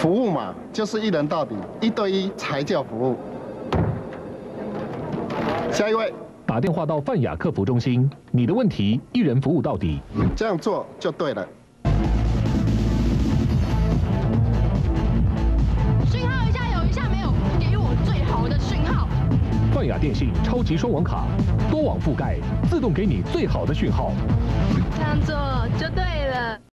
服务嘛，就是一人到底，1对1才叫服务。下一位， 打电话到泛亚客服中心，你的问题一人服务到底。 这样做就对了。 讯号一下有一下没有，给予我最好的讯号。 泛亚电信超级双网卡，多网覆盖，自动给你最好的讯号。 这样做就对了。